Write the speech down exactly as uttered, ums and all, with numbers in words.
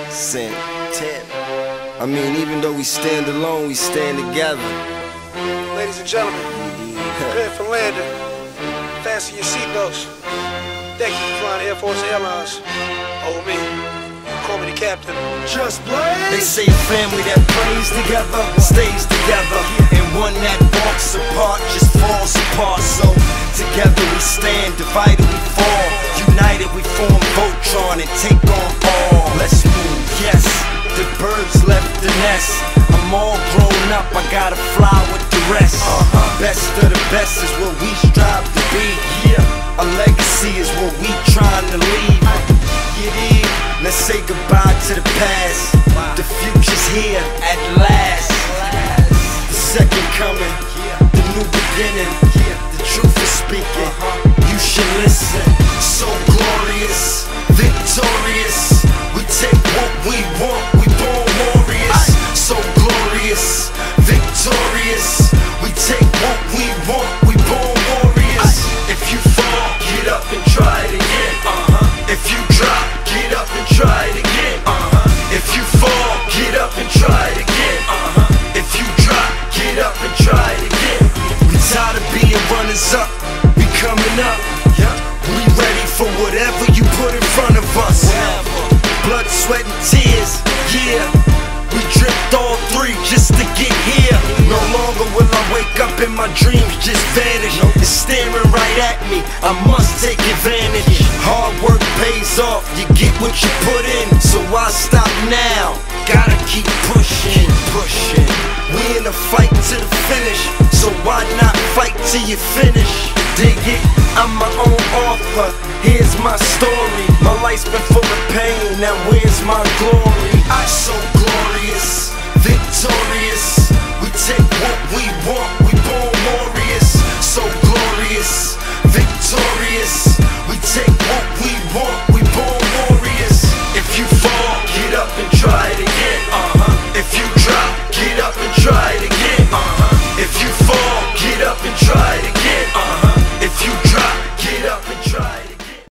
Santana. I mean, even though we stand alone, we stand together. Ladies and gentlemen, prepare for landing. Fasten your seatbelts. Thank you for flying Air Force Airlines. Oh me, call me the captain. Just blaze. They say a family that prays together stays together, and one that walks apart just falls apart. So together we stand, divided we fall, united we form Voltron and take on all. Let's move, yes. The birds left the nest. I'm all grown up, I gotta fly with the rest. Uh-huh. Best of the best is what we strive to be. Yeah, a legacy is what we trying to leave. Yeah, let's say goodbye to the past. The future's here at last. The second coming, the new beginning. The truth is speaking, you should listen. So glorious, victorious. We take what we want, we born warriors. So glorious, victorious. We take what we want, we born warriors. If you fall, get up and try it again. Uh-huh. If you drop, get up and try it again. Uh-huh. If you fall, get up and try it again. Uh-huh. If you drop, get up and try it again. We tired of being runners up, we coming up. We ready for whatever you put in front of us. Blood, sweat, and tears, yeah. We dripped all three just to get here. No longer will I wake up and my dreams just vanish. It's staring right at me, I must take advantage. Hard work pays off, you get what you put in. So why stop now? Gotta keep pushing, pushing. We in a fight to the finish, so why not fight till you finish? Dig it, I'm my own author, here's my story. My life's been full of pain, now where's my glory? I'm so glorious, victorious. We take what we want,